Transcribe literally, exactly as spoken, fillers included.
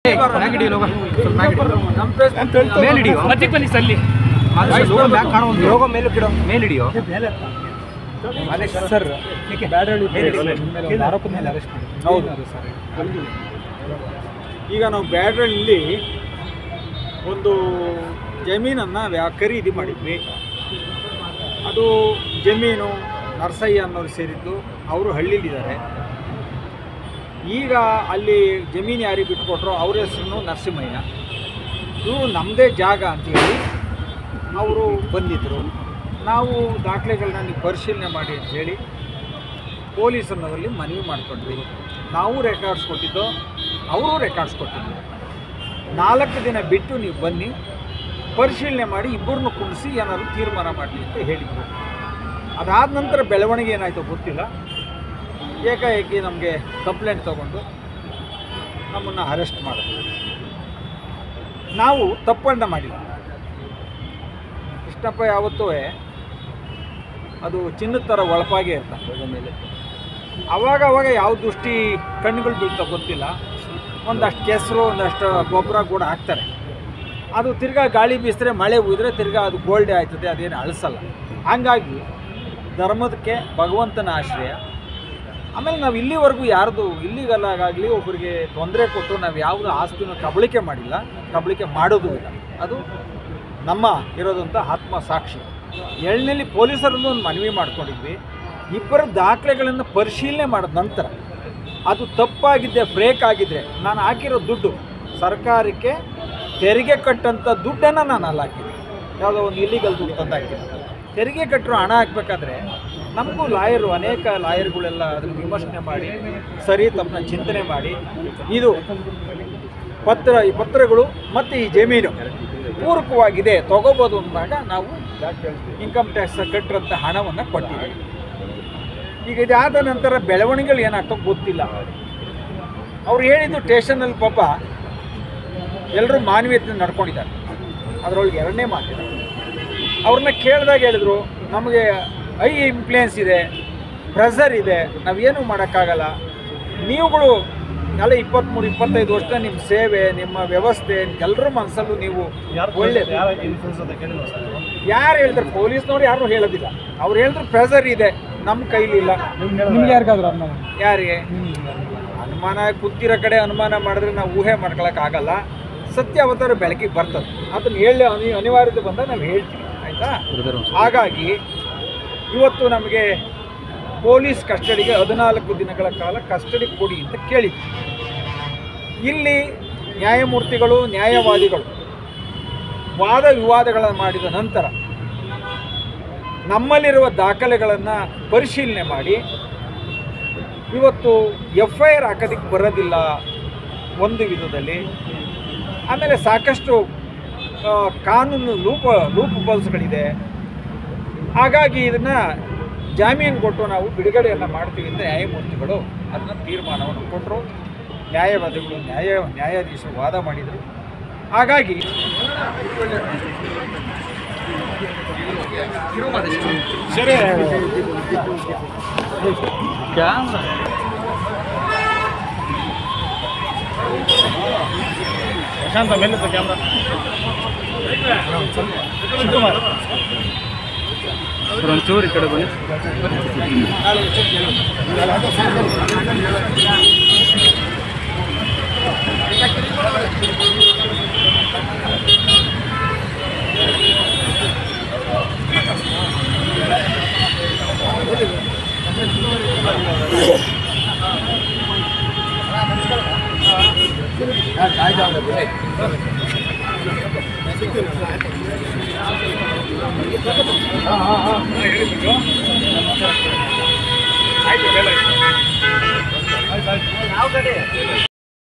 Sir ಆರೋಪದ ಮೇಲೆ arrest ಮಾಡಿ. ಹೌದು ಸರ್. ಈಗ ನಾವು ಬ್ಯಾಡ್ರಳ್ಳಿ ಒಂದು ಜಮೀನನ್ನು ವ್ಯಾ ಖರೀದಿ ಮಾಡಿದ್ವಿ. ಅದು ಜಮೀನು ನರಸಯ್ಯ ಅನ್ನೋರು ಸೇರಿದ್ದು, ಅವರು ಹಳ್ಳಿಲಿದ್ದಾರೆ. ಈಗ ಅಲ್ಲಿ ಜಮೀನು ಯಾರಿಗೆ ಬಿಟ್ಕೊಟ್ರು ಅವ್ರ ಹೆಸರು ನರಸಿಂಹಯ್ಯ. ಇವರು ನಮ್ಮದೇ ಜಾಗ ಅಂತೇಳಿ ಅವರು ಬಂದಿದ್ದರು. ನಾವು ದಾಖಲೆಗಳನ್ನ ನೀವು ಪರಿಶೀಲನೆ ಮಾಡಿ ಅಂಥೇಳಿ ಪೊಲೀಸನ್ನವರಲ್ಲಿ ಮನವಿ ಮಾಡ್ಕೊಂಡ್ವಿ. ನಾವು ರೆಕಾರ್ಡ್ಸ್ ಕೊಟ್ಟಿದ್ದು, ಅವರು ರೆಕಾರ್ಡ್ಸ್ ಕೊಟ್ಟಿದ್ದು. ನಾಲ್ಕು ದಿನ ಬಿಟ್ಟು ನೀವು ಬನ್ನಿ, ಪರಿಶೀಲನೆ ಮಾಡಿ ಇಬ್ಬರನ್ನು ಕುಣಿಸಿ ಏನಾದರೂ ತೀರ್ಮಾನ ಮಾಡಲಿ ಅಂತ ಹೇಳಿದರು. ಅದಾದ ನಂತರ ಬೆಳವಣಿಗೆ ಏನಾಯಿತು ಗೊತ್ತಿಲ್ಲ. ಏಕಾಏಕಿ ನಮಗೆ ಕಂಪ್ಲೇಂಟ್ ತೊಗೊಂಡು ನಮ್ಮನ್ನು ಅರೆಸ್ಟ್ ಮಾಡಿದ್ರು. ನಾವು ತಪ್ಪನ್ನ ಮಾಡಿಲ್ಲ. ಕೃಷ್ಣಪ್ಪ ಯಾವತ್ತೂ ಅದು ಚಿನ್ನದ ಥರ ಒಳಪಾಗೆ ಇರ್ತಾನೆ. ಮೇಲೆ ಅವಾಗ ಅವಾಗ ಯಾವ ದೃಷ್ಟಿ ಕಣ್ಣುಗಳು ಬೀಳ್ತಾ ಗೊತ್ತಿಲ್ಲ. ಒಂದಷ್ಟು ಕೆಸರು ಒಂದಷ್ಟು ಗೊಬ್ಬರ ಕೂಡ ಹಾಕ್ತಾರೆ. ಅದು ತಿರ್ಗಾ ಗಾಳಿ ಬೀಸಿದ್ರೆ ಮಳೆ ಉಯ್ದರೆ ತಿರ್ಗಾ ಅದು ಗೋಲ್ಡೆ ಆಯ್ತದೆ, ಅದೇನು ಅಳಿಸಲ್ಲ. ಹಾಗಾಗಿ ಧರ್ಮದಕ್ಕೆ ಭಗವಂತನ ಆಶ್ರಯ. ಆಮೇಲೆ ನಾವು ಇಲ್ಲಿವರೆಗೂ ಯಾರ್ದು ಇಲ್ಲಿಗಲ್ಲಾಗಲಿ ಒಬ್ಬರಿಗೆ ತೊಂದರೆ ಕೊಟ್ಟು ನಾವು ಯಾವುದು ಆಸ್ತಿನ ಕಬಳಿಕೆ ಮಾಡಿಲ್ಲ, ಕಬಳಿಕೆ ಮಾಡೋದು ಇಲ್ಲ. ಅದು ನಮ್ಮ ಇರೋದಂಥ ಆತ್ಮ ಸಾಕ್ಷಿ. ಎಳ್ನಲ್ಲಿ ಪೊಲೀಸರನ್ನು ಒಂದು ಮನವಿ ಮಾಡ್ಕೊಂಡಿದ್ವಿ. ಇಬ್ಬರ ದಾಖಲೆಗಳನ್ನು ಪರಿಶೀಲನೆ ಮಾಡಿದ ನಂತರ ಅದು ತಪ್ಪಾಗಿದ್ದೆ, ಬ್ರೇಕ್ ಆಗಿದ್ದರೆ, ನಾನು ಹಾಕಿರೋ ದುಡ್ಡು ಸರ್ಕಾರಕ್ಕೆ ತೆರಿಗೆ ಕಟ್ಟಂಥ ದುಡ್ಡನ್ನು ನಾನು ಅಲ್ಲಿ ಹಾಕಿದ್ದೆ. ಯಾವುದೋ ಒಂದು ಇಲ್ಲಿಗಲ್ ದುಡ್ಡು ತಂದು ಹಾಕಿದ್ದೆ. ತೆರಿಗೆ ಕಟ್ಟರು ಹಣ ಹಾಕಬೇಕಾದ್ರೆ ನಮಗೂ ಲಾಯರು, ಅನೇಕ ಲಾಯರ್ಗಳೆಲ್ಲ ಅದನ್ನು ವಿಮರ್ಶನೆ ಮಾಡಿ ಸರಿ ತಪ್ಪನ್ನ ಚಿಂತನೆ ಮಾಡಿ ಇದು ಪತ್ರ ಈ ಪತ್ರಗಳು ಮತ್ತು ಈ ಜಮೀನು ಪೂರಕವಾಗಿದೆ ತೊಗೋಬೋದು ಅಂದಾಗ ನಾವು ಇನ್ಕಮ್ ಟ್ಯಾಕ್ಸ್ ಕಟ್ಟಿರೋಂಥ ಹಣವನ್ನು ಕೊಟ್ಟಿದ್ದೀವಿ. ಈಗ ಇದಾದ ನಂತರ ಬೆಳವಣಿಗೆಗಳು ಏನಾಗ್ತೋ ಗೊತ್ತಿಲ್ಲ. ಅವ್ರು ಹೇಳಿದ್ದು ಸ್ಟೇಷನಲ್ಲಿ ಪಾಪ ಎಲ್ಲರೂ ಮಾನವೀಯತೆ ನಡ್ಕೊಂಡಿದ್ದಾರೆ. ಅದರೊಳಗೆ ಎರಡನೇ ಮಾತಿದೆ. ಅವ್ರನ್ನ ಕೇಳಿದಾಗ ಹೇಳಿದ್ರು, ನಮಗೆ ಐ ಇನ್ಫ್ಲುಯೆನ್ಸ್ ಇದೆ, ಪ್ರೆಷರ್ ಇದೆ, ನಾವೇನು ಮಾಡೋಕ್ಕಾಗಲ್ಲ. ನೀವುಗಳು ಎಲ್ಲ ಇಪ್ಪತ್ತ್ಮೂರು ಇಪ್ಪತ್ತೈದು ವರ್ಷ ನಿಮ್ಮ ಸೇವೆ, ನಿಮ್ಮ ವ್ಯವಸ್ಥೆ ಎಲ್ಲರ ಮನಸ್ಸಲ್ಲೂ ನೀವು ಒಳ್ಳೆ ಯಾರು ಹೇಳಿದ್ರು, ಪೊಲೀಸ್ನವ್ರು ಯಾರು ಹೇಳೋದಿಲ್ಲ. ಅವ್ರು ಹೇಳಿದ್ರು ಪ್ರೆಷರ್ ಇದೆ, ನಮ್ಮ ಕೈಲಿಲ್ಲ. ನಿಮ್ಗೆ ಯಾರಿಗಾದ್ರು ಅನುಮಾನ? ಯಾರಿಗೆ ಅನುಮಾನ? ಕೂತಿರೋ ಕಡೆ ಅನುಮಾನ ಮಾಡಿದ್ರೆ ನಾವು ಊಹೆ ಮಾಡ್ಕೊಳಕ್ಕಾಗಲ್ಲ. ಸತ್ಯ ಅವತ್ತಾರು ಬೆಳಕಿಗೆ ಬರ್ತದೆ. ಅದನ್ನು ಹೇಳಿ ಅನಿ ಅನಿವಾರ್ಯತೆ ಬಂದಾಗ ನಾವು ಹೇಳ್ತೀವಿ, ಆಯಿತಾ? ಹಾಗಾಗಿ ಇವತ್ತು ನಮಗೆ ಪೊಲೀಸ್ ಕಸ್ಟಡಿಗೆ ಹದಿನಾಲ್ಕು ದಿನಗಳ ಕಾಲ ಕಸ್ಟಡಿ ಕೊಡಿ ಅಂತ ಕೇಳಿದ್ವಿ. ಇಲ್ಲಿ ನ್ಯಾಯಮೂರ್ತಿಗಳು, ನ್ಯಾಯವಾದಿಗಳು ವಾದ ವಿವಾದಗಳನ್ನು ಮಾಡಿದ ನಂತರ ನಮ್ಮಲ್ಲಿರುವ ದಾಖಲೆಗಳನ್ನು ಪರಿಶೀಲನೆ ಮಾಡಿ ಇವತ್ತು ಎಫ್ ಐ ಆರ್ ಹಾಕೋದಕ್ಕೆ ಬರೋದಿಲ್ಲ ಒಂದು ವಿಧದಲ್ಲಿ. ಆಮೇಲೆ ಸಾಕಷ್ಟು ಕಾನೂನು ಲೂಪ ಲೂಪ್ ಹೋಲ್ಸ್ಗಳಿದೆ. ಹಾಗಾಗಿ ಇದನ್ನು ಜಾಮೀನು ಕೊಟ್ಟು ನಾವು ಬಿಡುಗಡೆಯನ್ನು ಮಾಡ್ತೀವಿ ಅಂತ ನ್ಯಾಯಮೂರ್ತಿಗಳು ಅದನ್ನು ತೀರ್ಮಾನವನ್ನು ಕೊಟ್ಟರು. ನ್ಯಾಯವಾದಿಗಳು ನ್ಯಾಯ ನ್ಯಾಯಾಧೀಶರು ವಾದ ಮಾಡಿದರು. ಹಾಗಾಗಿ ಸರಿ ಪ್ರಶಾಂತ ಮೇಲೆ ಕ್ಯಾಮ್ರಾ ಒಂಚೂರು ಈ ಕಡೆ ಬನ್ನಿ. ಹಾಂ ಹಾಂ ಹಾಂ ಹೇಳಿಬಿಟ್ಟು ಆಯಿತು. ಆಯ್ತು ಆಯ್ತು ಯಾವ ಕಡೆ